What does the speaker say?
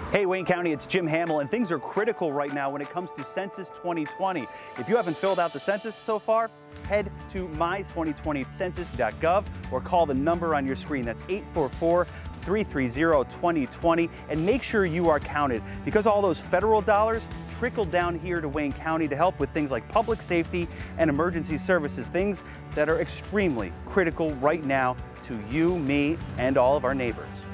Hey Wayne County, it's Jim Hamill, and things are critical right now when it comes to Census 2020. If you haven't filled out the census so far, head to my2020census.gov or call the number on your screen. That's 844-330-2020, and make sure you are counted, because all those federal dollars trickle down here to Wayne County to help with things like public safety and emergency services, things that are extremely critical right now to you, me, and all of our neighbors.